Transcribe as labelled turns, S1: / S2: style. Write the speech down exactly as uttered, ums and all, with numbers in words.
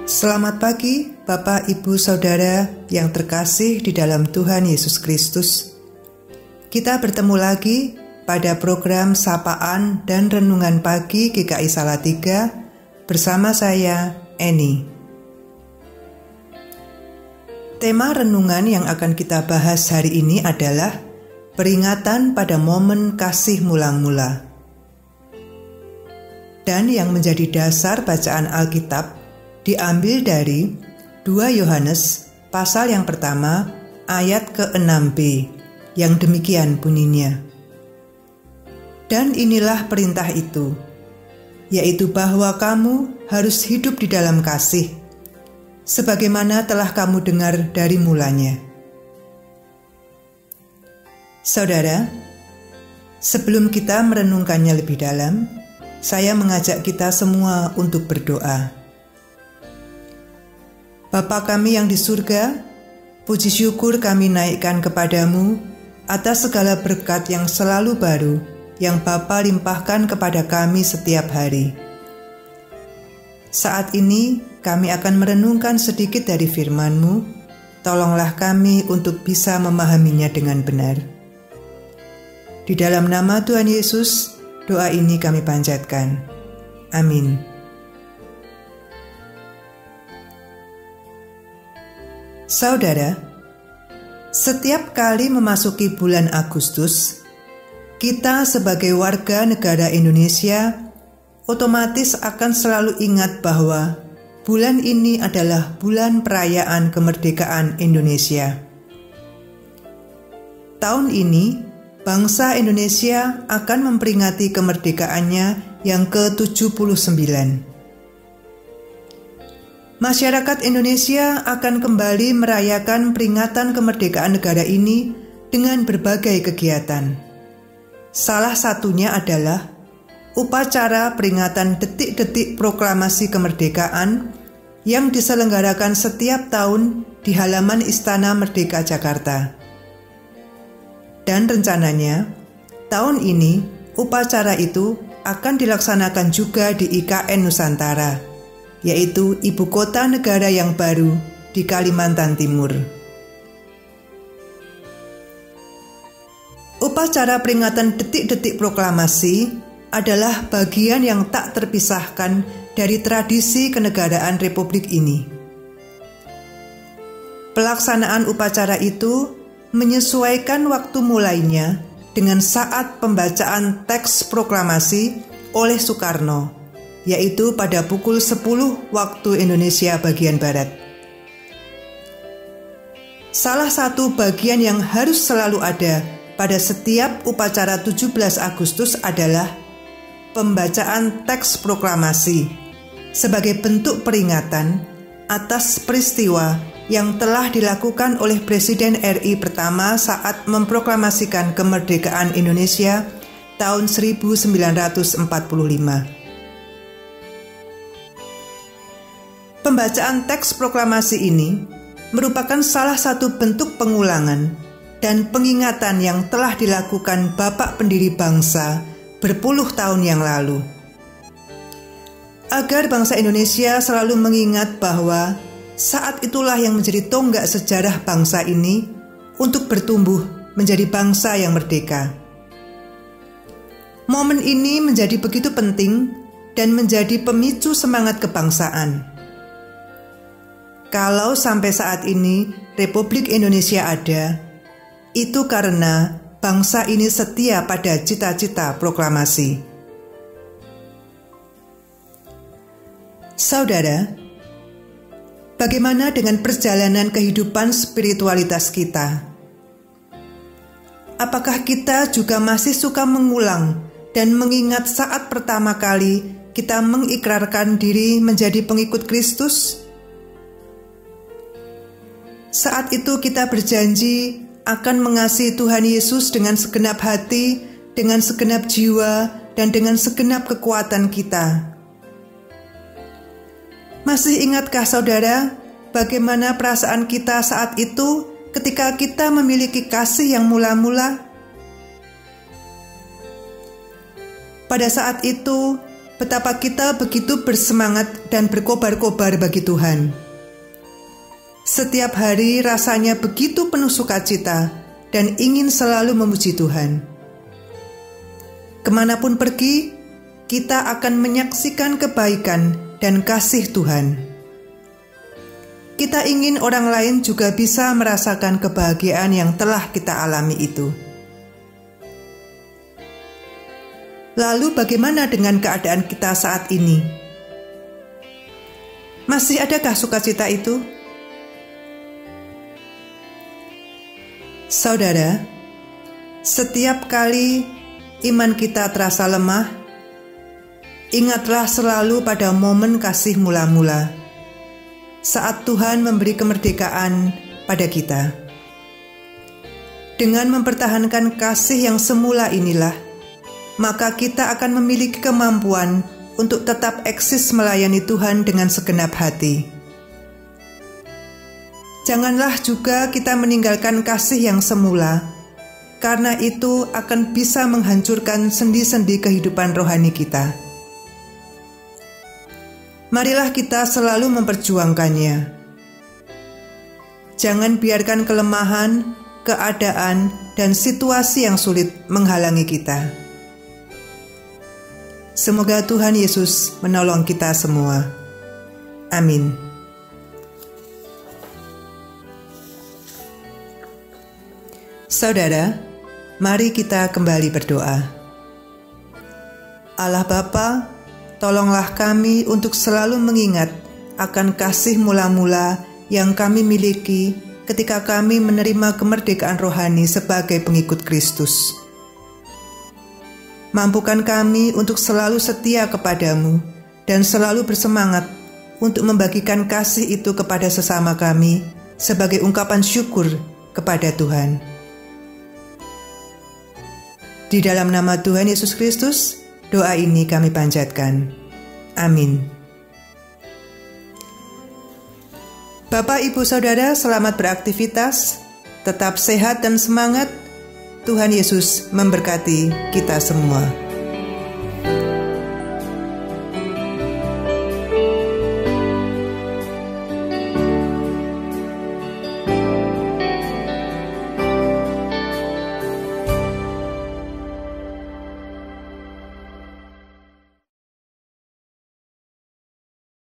S1: Selamat pagi, Bapak, Ibu, Saudara yang terkasih di dalam Tuhan Yesus Kristus. Kita bertemu lagi pada program Sapaan dan Renungan Pagi G K I Salatiga bersama saya, Eni. Tema renungan yang akan kita bahas hari ini adalah peringatan pada momen kasih mula-mula. Dan yang menjadi dasar bacaan Alkitab diambil dari dua Yohanes pasal yang pertama ayat ke enam b yang demikian bunyinya. Dan inilah perintah itu, yaitu bahwa kamu harus hidup di dalam kasih, sebagaimana telah kamu dengar dari mulanya. Saudara, sebelum kita merenungkannya lebih dalam, saya mengajak kita semua untuk berdoa. Bapa kami yang di surga, puji syukur kami naikkan kepadamu atas segala berkat yang selalu baru yang Bapa limpahkan kepada kami setiap hari. Saat ini kami akan merenungkan sedikit dari firman-Mu. Tolonglah kami untuk bisa memahaminya dengan benar. Di dalam nama Tuhan Yesus, doa ini kami panjatkan. Amin. Saudara, setiap kali memasuki bulan Agustus, kita sebagai warga negara Indonesia otomatis akan selalu ingat bahwa bulan ini adalah bulan perayaan kemerdekaan Indonesia. Tahun ini, bangsa Indonesia akan memperingati kemerdekaannya yang ke tujuh puluh sembilan. Masyarakat Indonesia akan kembali merayakan peringatan kemerdekaan negara ini dengan berbagai kegiatan. Salah satunya adalah upacara peringatan detik-detik proklamasi kemerdekaan yang diselenggarakan setiap tahun di halaman Istana Merdeka Jakarta. Dan rencananya, tahun ini upacara itu akan dilaksanakan juga di I K N Nusantara, yaitu ibu kota negara yang baru di Kalimantan Timur. Upacara peringatan detik-detik proklamasi adalah bagian yang tak terpisahkan dari tradisi kenegaraan Republik ini. Pelaksanaan upacara itu menyesuaikan waktu mulainya dengan saat pembacaan teks proklamasi oleh Soekarno, yaitu pada pukul sepuluh waktu Indonesia bagian Barat. Salah satu bagian yang harus selalu ada pada setiap upacara tujuh belas Agustus adalah pembacaan teks proklamasi sebagai bentuk peringatan atas peristiwa yang telah dilakukan oleh Presiden R I pertama saat memproklamasikan kemerdekaan Indonesia tahun seribu sembilan ratus empat puluh lima. Pembacaan teks proklamasi ini merupakan salah satu bentuk pengulangan dan pengingatan yang telah dilakukan Bapak Pendiri Bangsa berpuluh tahun yang lalu. Agar bangsa Indonesia selalu mengingat bahwa saat itulah yang menjadi tonggak sejarah bangsa ini untuk bertumbuh menjadi bangsa yang merdeka. Momen ini menjadi begitu penting dan menjadi pemicu semangat kebangsaan. Kalau sampai saat ini Republik Indonesia ada, itu karena bangsa ini setia pada cita-cita proklamasi. Saudara, bagaimana dengan perjalanan kehidupan spiritualitas kita? Apakah kita juga masih suka mengulang dan mengingat saat pertama kali kita mengikrarkan diri menjadi pengikut Kristus? Saat itu kita berjanji akan mengasihi Tuhan Yesus dengan segenap hati, dengan segenap jiwa, dan dengan segenap kekuatan kita. Masih ingatkah saudara, bagaimana perasaan kita saat itu ketika kita memiliki kasih yang mula-mula? Pada saat itu, betapa kita begitu bersemangat dan berkobar-kobar bagi Tuhan. Setiap hari rasanya begitu penuh sukacita dan ingin selalu memuji Tuhan. Kemanapun pergi, kita akan menyaksikan kebaikan dan kasih Tuhan. Kita ingin orang lain juga bisa merasakan kebahagiaan yang telah kita alami itu. Lalu bagaimana dengan keadaan kita saat ini? Masih adakah sukacita itu? Saudara, setiap kali iman kita terasa lemah, ingatlah selalu pada momen kasih mula-mula saat Tuhan memberi kemerdekaan pada kita. Dengan mempertahankan kasih yang semula inilah, maka kita akan memiliki kemampuan untuk tetap eksis melayani Tuhan dengan segenap hati. Janganlah juga kita meninggalkan kasih yang semula, karena itu akan bisa menghancurkan sendi-sendi kehidupan rohani kita. Marilah kita selalu memperjuangkannya. Jangan biarkan kelemahan, keadaan, dan situasi yang sulit menghalangi kita. Semoga Tuhan Yesus menolong kita semua. Amin. Saudara, mari kita kembali berdoa. Allah Bapa, tolonglah kami untuk selalu mengingat akan kasih mula-mula yang kami miliki ketika kami menerima kemerdekaan rohani sebagai pengikut Kristus. Mampukan kami untuk selalu setia kepadamu dan selalu bersemangat untuk membagikan kasih itu kepada sesama kami sebagai ungkapan syukur kepada Tuhan. Di dalam nama Tuhan Yesus Kristus, doa ini kami panjatkan. Amin. Bapak, Ibu, Saudara, selamat beraktivitas, tetap sehat dan semangat. Tuhan Yesus memberkati kita semua.